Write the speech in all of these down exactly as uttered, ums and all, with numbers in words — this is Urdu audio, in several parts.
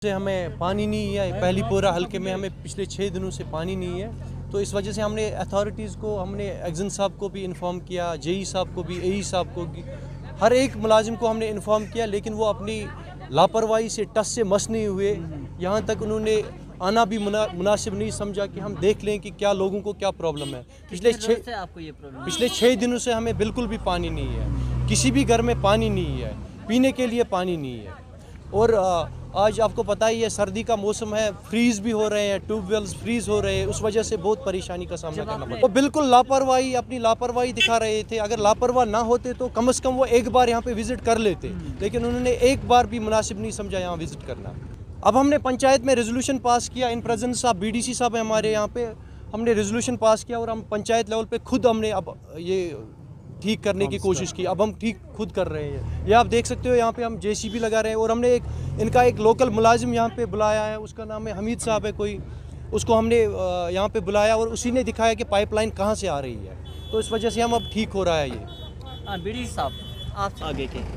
سے ہمیں پانی نہیں ہے، پہلی پورہ حلقے میں ہمیں پچھلے چھ دنوں سے پانی نہیں ہے، تو اس وجہ سے ہم نے اتھارٹیز کو، ہم نے ایگزن صاحب کو بھی انفارم کیا، جے ای صاحب کو بھی، اے ای صاحب کو بھی، ہر ایک ملازم کو ہم نے انفارم کیا، لیکن وہ اپنی لاپرواہی سے ٹس سے مس نہیں ہوئے. یہاں تک انہوں نے آنا بھی مناسب نہیں سمجھا کہ ہم دیکھ لیں کہ کیا لوگوں کو کیا پرابلم ہے. پچھلے چھ پچھلے چھ دنوں سے ہمیں بالکل بھی پانی نہیں ہے، کسی بھی گھر میں پانی نہیں ہے، پینے کے لیے پانی نہیں ہے. اور آج آپ کو پتہ ہی ہے سردی کا موسم ہے، فریز بھی ہو رہے ہیں، ٹیوب ویلز فریز ہو رہے ہیں، اس وجہ سے بہت پریشانی کا سامنا کرنا پڑتا ہے. وہ بالکل لاپرواہی اپنی لاپرواہی دکھا رہے تھے. اگر لاپرواہ نہ ہوتے تو کم از کم وہ ایک بار یہاں پہ وزٹ کر لیتے، لیکن انہوں نے ایک بار بھی مناسب نہیں سمجھا یہاں وزٹ کرنا. اب ہم نے پنچایت میں ریزولوشن پاس کیا، ان پریزنس صاحب بی ڈی سی صاحب ہیں ہمارے یہاں پہ، ہم نے ریزولوشن پاس کیا اور ہم پنچایت لیول پہ خود ہم نے اب یہ ٹھیک کرنے کی کوشش کی. اب ہم ٹھیک خود کر رہے ہیں. یہ آپ دیکھ سکتے ہو یہاں پہ ہم جے سی بی لگا رہے ہیں، اور ہم نے ایک ان کا ایک لوکل ملازم یہاں پہ بلایا ہے، اس کا نام ہے حمید صاحب ہے کوئی، اس کو ہم نے یہاں پہ بلایا اور اسی نے دکھایا کہ پائپ لائن کہاں سے آ رہی ہے. تو اس وجہ سے ہم اب ٹھیک ہو رہا ہے. یہ بی ڈی صاحب آپ آگے کے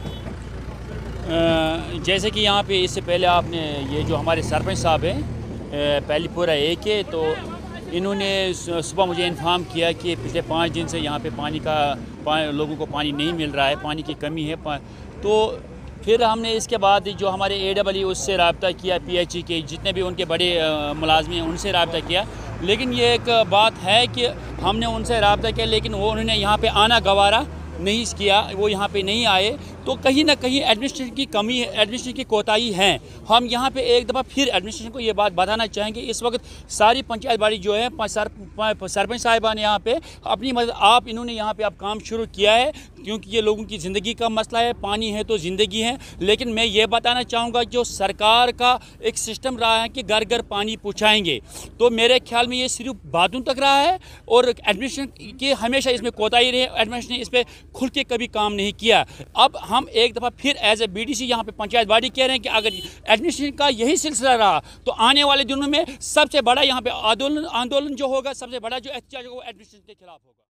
جیسے کہ یہاں پہ اس سے پہلے آپ نے یہ جو ہمارے سرپنچ صاحب ہیں پہلی پورہ اے کے، تو انہوں نے صبح مجھے انفارم کیا کہ پچھلے پانچ دن سے یہاں پہ پانی کا لوگوں کو پانی نہیں مل رہا ہے، پانی کی کمی ہے. تو پھر ہم نے اس کے بعد جو ہمارے اے ڈبل ای اس سے رابطہ کیا، پی ایچ ای کے جتنے بھی ان کے بڑے ملازم ہیں ان سے رابطہ کیا. لیکن یہ ایک بات ہے کہ ہم نے ان سے رابطہ کیا، لیکن وہ انہوں نے یہاں پہ آنا گوارا نہیں کیا، وہ یہاں پہ نہیں آئے. تو کہیں نہ کہیں ایڈمنسٹریشن کی کمی ہے، ایڈمنسٹریشن کی کوتاہی ہیں. ہم یہاں پہ ایک دفعہ پھر ایڈمنسٹریشن کو یہ بات بتانا چاہیں گے، اس وقت ساری پنچایت باڑی جو ہے سرپنچ صاحبان یہاں پہ اپنی مدد آپ انہوں نے یہاں پہ اب کام شروع کیا ہے، کیونکہ یہ لوگوں کی زندگی کا مسئلہ ہے. پانی ہے تو زندگی ہے. لیکن میں یہ بتانا چاہوں گا جو سرکار کا ایک سسٹم رہا ہے کہ گھر گھر پانی پہنچائیں گے، تو میرے خیال میں یہ صرف باتوں تک رہا ہے، اور ایڈمنسٹریشن کی ہمیشہ اس میں کوتاہی رہی. ایڈمنسٹریشن نے اس پہ کھل کے کبھی کام نہیں کیا. اب ہم ایک دفعہ پھر as a B D C یہاں پہ پنچایت باڑی کہہ رہے ہیں کہ اگر ایڈمنسٹریشن کا یہی سلسلہ رہا تو آنے والے دنوں میں سب سے بڑا یہاں پہ آندولن آندولن جو ہوگا، سب سے بڑا جو احتجاج ہوگا وہ ایڈمنسٹریشن کے خلاف ہوگا.